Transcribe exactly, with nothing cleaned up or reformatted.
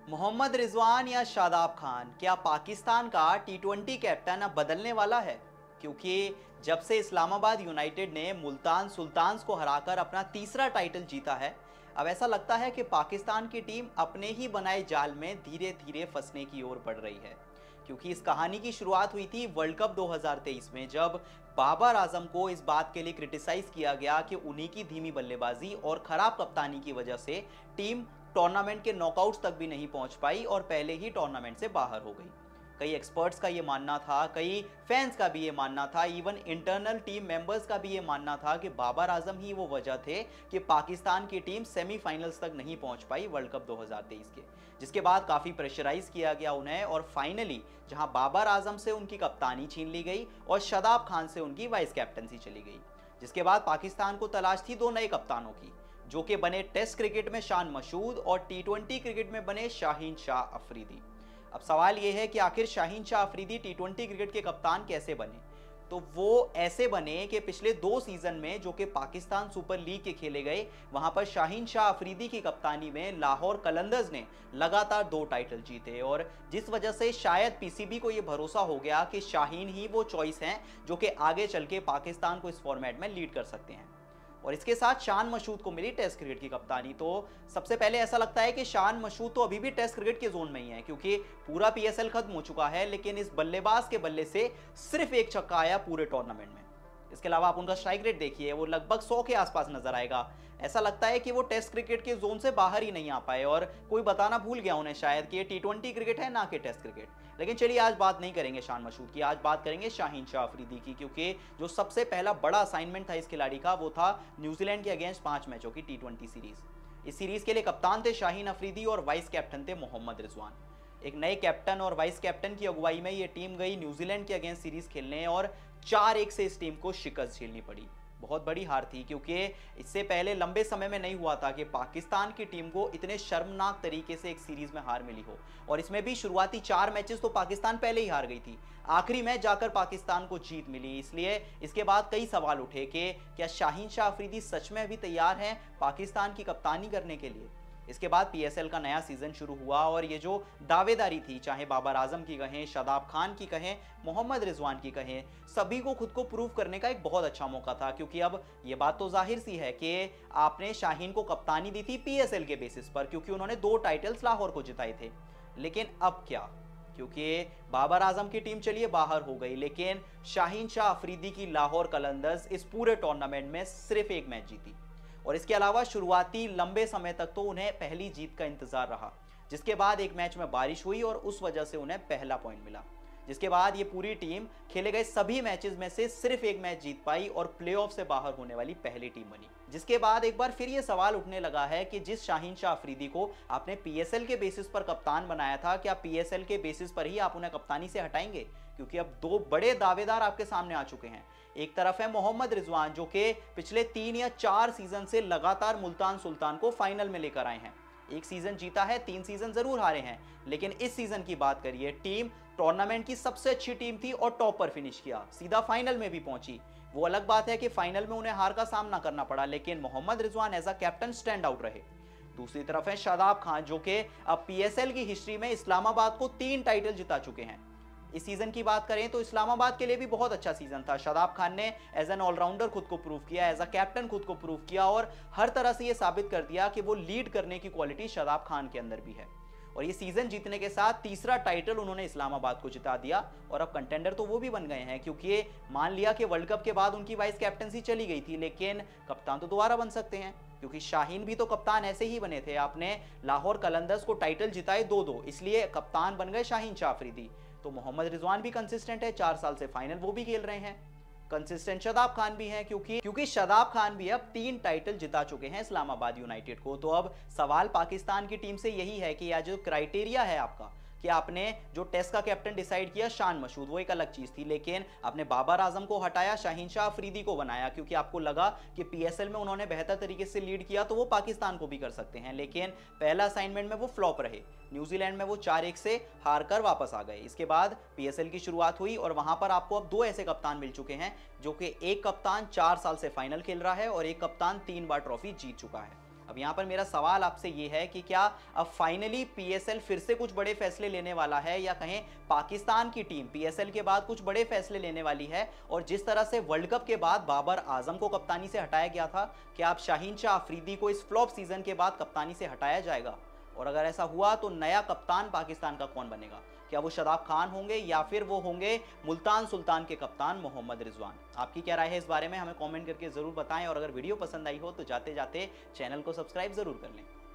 मोहम्मद रिजवान या शादाब खान, क्या पाकिस्तान का टी ट्वेंटी कैप्टन अब बदलने वाला है? क्योंकि जब से इस्लामाबाद यूनाइटेड ने मुल्तान सुल्तान्स को हराकर अपना तीसरा टाइटल जीता है, अब ऐसा लगता है कि पाकिस्तान की टीम अपने ही बनाए जाल में धीरे धीरे फंसने की ओर बढ़ रही है। क्योंकि इस कहानी की शुरुआत हुई थी वर्ल्ड कप दो हज़ार तेईस में, जब बाबर आजम को इस बात के लिए क्रिटिसाइज किया गया कि उन्हीं की धीमी बल्लेबाजी और खराब कप्तानी की वजह से टीम टूर्नामेंट के नॉकआउट्स तक भी नहीं पहुंच पाई और पहले ही टूर्नामेंट से बाहर हो गई। कई एक्सपर्ट्स का ये मानना था, कई फैंस का भी ये मानना था, इवन इंटरनल टीम मेंबर्स का भी ये मानना था कि बाबर आजम ही वो वजह थे कि पाकिस्तान की टीम सेमीफाइनल्स तक नहीं पहुंच पाई वर्ल्ड कप दो हज़ार तेईस के। जिसके बाद काफ़ी प्रेशराइज किया गया उन्हें और फाइनली जहां बाबर आजम से उनकी कप्तानी छीन ली गई और शादाब खान से उनकी वाइस कैप्टनसी चली गई। जिसके बाद पाकिस्तान को तलाश थी दो नए कप्तानों की, जो कि बने टेस्ट क्रिकेट में शान मसूद और टी ट्वेंटी क्रिकेट में बने शाहीन शाह अफरीदी। अब सवाल यह है कि आखिर Shaheen Shah Afridi T twenty cricket के कप्तान कैसे बने? तो वो ऐसे बने कि पिछले दो सीजन में जो कि पाकिस्तान सुपर लीग के खेले गए, वहां पर शाहीन शाह अफरीदी की कप्तानी में लाहौर कलंदर्स ने लगातार दो टाइटल जीते और जिस वजह से शायद पीसीबी को यह भरोसा हो गया कि शाहीन ही वो चॉइस हैं जो कि आगे चल के पाकिस्तान को इस फॉर्मेट में लीड कर सकते हैं। और इसके साथ शान मसूद को मिली टेस्ट क्रिकेट की कप्तानी। तो सबसे पहले ऐसा लगता है कि शान मसूद तो अभी भी टेस्ट क्रिकेट के जोन में ही है, क्योंकि पूरा पीएसएल खत्म हो चुका है, लेकिन इस बल्लेबाज के बल्ले से सिर्फ एक छक्का आया पूरे टूर्नामेंट में। इसके अलावा आप उनका स्ट्राइक रेट देखिए, वो लगभग सौ के आसपास नजर आएगा। ऐसा लगता है कि वो टेस्ट क्रिकेट के जोन से बाहर ही नहीं आ पाए और कोई बताना भूल गया उन्हें शायद कि ये टी ट्वेंटी क्रिकेट है ना कि टेस्ट क्रिकेट। लेकिन चलिए आज बात नहीं करेंगे शान मसूद की, आज बात करेंगे शाहीन शाह अफरीदी की, क्योंकि जो सबसे पहला बड़ा असाइनमेंट था इस खिलाड़ी का वो था न्यूजीलैंड के अगेंस्ट पांच मैचों की टी ट्वेंटी सीरीज। इस सीरीज के लिए कप्तान थे शाहीन अफरीदी और वाइस कैप्टन थे मोहम्मद रिजवान। एक नए कैप्टन और वाइस कैप्टन की अगुवाई में ये टीम गई न्यूजीलैंड के अगेंस्ट सीरीज खेलने और चार एक से इस टीम को शिकस्त झेलनी पड़ी। बहुत बड़ी हार थी, क्योंकि इससे पहले लंबे समय में नहीं हुआ था कि पाकिस्तान की टीम को इतने शर्मनाक तरीके से एक सीरीज में हार मिली हो। और इसमें भी शुरुआती चार मैचेस तो पाकिस्तान पहले ही हार गई थी, आखिरी मैच जाकर पाकिस्तान को जीत मिली। इसलिए इसके बाद कई सवाल उठे कि क्या शाहीन शाह अफरीदी सच में अभी तैयार हैं पाकिस्तान की कप्तानी करने के लिए। इसके बाद पीएसएल का नया सीजन शुरू हुआ और ये जो दावेदारी थी, चाहे बाबर आजम की कहें, शादाब खान की कहें, मोहम्मद रिजवान की कहें, सभी को खुद को प्रूव करने का एक बहुत अच्छा मौका था। क्योंकि अब ये बात तो जाहिर सी है कि आपने शाहीन को कप्तानी दी थी पीएसएल के बेसिस पर, क्योंकि उन्होंने दो टाइटल्स लाहौर को जिताए थे। लेकिन अब क्या? क्योंकि बाबर आजम की टीम चलिए बाहर हो गई, लेकिन शाहीन शाह अफरीदी की लाहौर कलंदर्स इस पूरे टूर्नामेंट में सिर्फ एक मैच जीती और इसके अलावा शुरुआती लंबे समय तक तो उन्हें पहली जीत का इंतजार रहा, जिसके बाद एक मैच में बारिश हुई और उस वजह से उन्हें पहला पॉइंट मिला। जिसके बाद ये पूरी टीम खेले गए सभी मैचेस में से सिर्फ एक मैच जीत पाई और प्लेऑफ से बाहर होने वाली पहली टीम बनी। जिसके बाद एक बार फिर ये सवाल उठने लगा है कि जिस शाहीन शाह अफरीदी को आपने पीएसएल के बेसिस पर कप्तान बनाया था, क्या पीएसएल के बेसिस पर ही आप उन्हें कप्तानी से हटाएंगे? क्योंकि अब दो बड़े दावेदार आपके सामने आ चुके हैं। एक तरफ है मोहम्मद रिजवान, जो कि पिछले तीन या चार सीजन से लगातार मुल्तान सुल्तान को फाइनल में लेकर आए हैं। एक सीजन जीता है, तीन सीजन जरूर हारे हैं, लेकिन इस सीजन की बात करिए, टीम टूर्नामेंट की सबसे अच्छी टीम थी और टॉप पर फिनिश किया, सीधा फाइनल में भी पहुंची। वो अलग बात है कि फाइनल में उन्हें हार का सामना करना पड़ा, लेकिन Mohammad Rizwan as a captain stand out रहे। दूसरी तरफ है शादाब खान, जो कि अब पीएसएल की हिस्ट्री में इस्लामाबाद को तीन टाइटल जिता चुके हैं। इस सीजन की बात करें तो इस्लामाबाद के लिए भी बहुत अच्छा सीजन था। शादाब खान ने एज एन ऑलराउंडर खुद को प्रूव किया, एज अ कैप्टन खुद को प्रूव किया और हर तरह से यह साबित कर दिया कि वो लीड करने की क्वालिटी शादाब खान के अंदर भी है। और ये सीजन जीतने के साथ तीसरा टाइटल उन्होंने इस्लामाबाद को जिता दिया और अब कंटेंडर तो वो भी बन गए हैं, क्योंकि मान लिया कि वर्ल्ड कप के बाद उनकी वाइस कैप्टनसी चली गई थी, लेकिन कप्तान तो दोबारा बन सकते हैं, क्योंकि शाहीन भी तो कप्तान ऐसे ही बने थे। आपने लाहौर कलंदर्स को टाइटल जिताए दो दो, इसलिए कप्तान बन गए शाहीन शाह अफरीदी। तो मोहम्मद रिजवान भी कंसिस्टेंट है, चार साल से फाइनल वो भी खेल रहे हैं। कंसिस्टेंट शादाब खान भी हैं, क्योंकि क्योंकि शादाब खान भी अब तीन टाइटल जिता चुके हैं इस्लामाबाद यूनाइटेड को। तो अब सवाल पाकिस्तान की टीम से यही है कि यह जो क्राइटेरिया है आपका, कि आपने जो टेस्ट का कैप्टन डिसाइड किया शान मसूद, वो एक अलग चीज थी, लेकिन आपने बाबर आजम को हटाया, शाहीन शाह अफरीदी को बनाया, क्योंकि आपको लगा कि पीएसएल में उन्होंने बेहतर तरीके से लीड किया तो वो पाकिस्तान को भी कर सकते हैं। लेकिन पहला असाइनमेंट में वो फ्लॉप रहे, न्यूजीलैंड में वो चार एक से हार कर वापस आ गए। इसके बाद पीएसएल की शुरुआत हुई और वहां पर आपको अब दो ऐसे कप्तान मिल चुके हैं, जो कि एक कप्तान चार साल से फाइनल खेल रहा है और एक कप्तान तीन बार ट्रॉफी जीत चुका है। अब अब यहाँ पर मेरा सवाल आपसे ये है कि क्या अब फाइनली पीएसएल फिर से कुछ बड़े फैसले लेने वाला है, या कहें पाकिस्तान की टीम पीएसएल के बाद कुछ बड़े फैसले लेने वाली है? और जिस तरह से वर्ल्ड कप के बाद बाबर आजम को कप्तानी से हटाया गया था, क्या अब शाहीन शाह अफरीदी को इस फ्लॉप सीजन के बाद कप्तानी से हटाया जाएगा? और अगर ऐसा हुआ तो नया कप्तान पाकिस्तान का कौन बनेगा? क्या वो शादाब खान होंगे या फिर वो होंगे मुल्तान सुल्तान के कप्तान मोहम्मद रिजवान? आपकी क्या राय है इस बारे में हमें कमेंट करके जरूर बताएं, और अगर वीडियो पसंद आई हो तो जाते जाते चैनल को सब्सक्राइब जरूर कर लें।